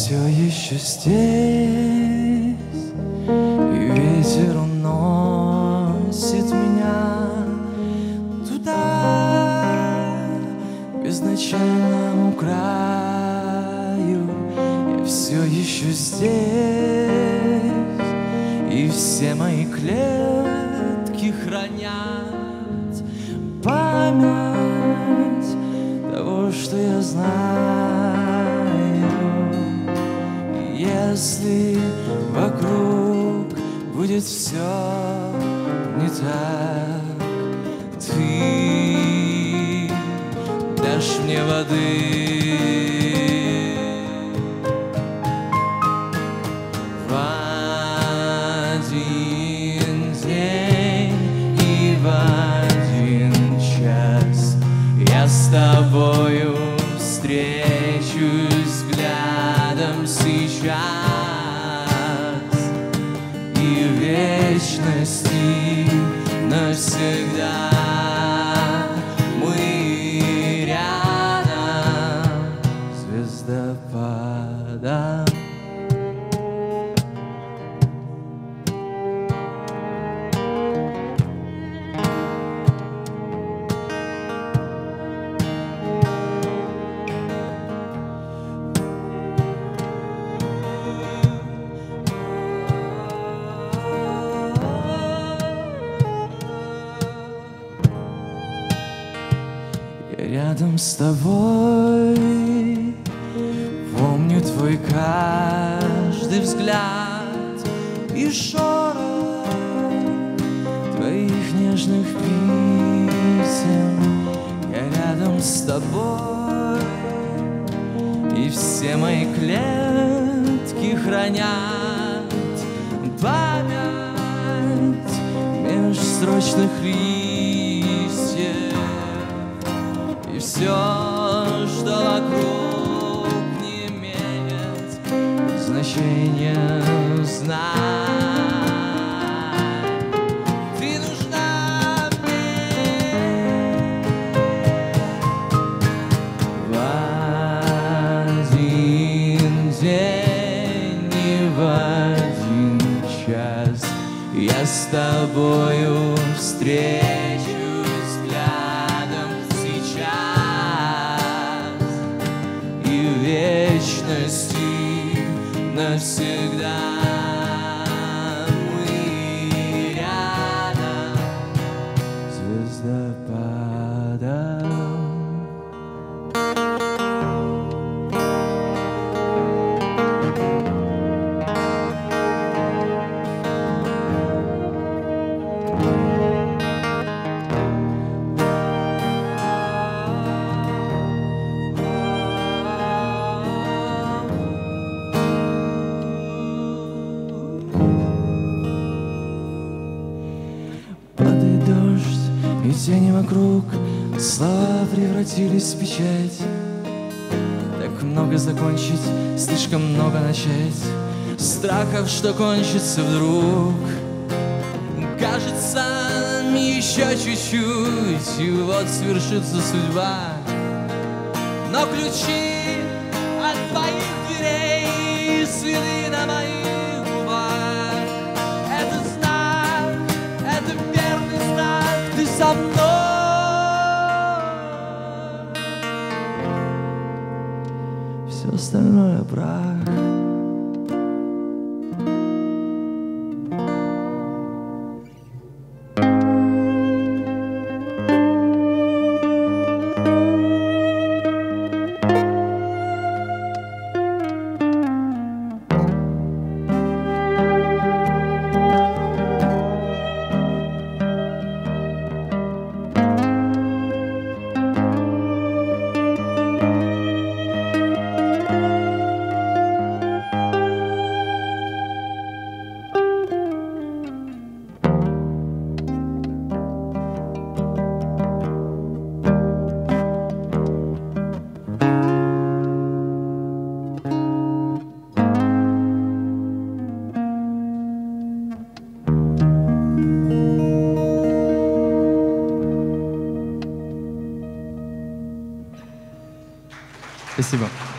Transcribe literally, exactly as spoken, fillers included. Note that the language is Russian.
все еще здесь, и ветер уносит меня туда, к безначальному краю. Я все еще здесь, и все мои клетки хранят память того, что я знаю. Если вокруг будет все не так, ты дашь мне воды. В один день и в один час я с тобою встречусь взглядом сейчас, и в вечности навсегда мы рядом звездопадом. Рядом с тобой помню твой каждый взгляд и шорох твоих нежных писем. Я рядом с тобой, и все мои клетки хранят память межстрочных листьев. И все, что вокруг, не имеет значения, знай, ты нужна мне. В один день и в один час я с тобою встречусь вечности навсегда мы рядом звездопадом. И тени вокруг, слова превратились в печать. Так много закончить, слишком много начать. Страхов, что кончится вдруг. Кажется, еще чуть-чуть, и вот свершится судьба. Но ключи от твоих дверей, следы на моих губах. Это знак, это верный знак, ты со мной. Все остальное прах. Спасибо.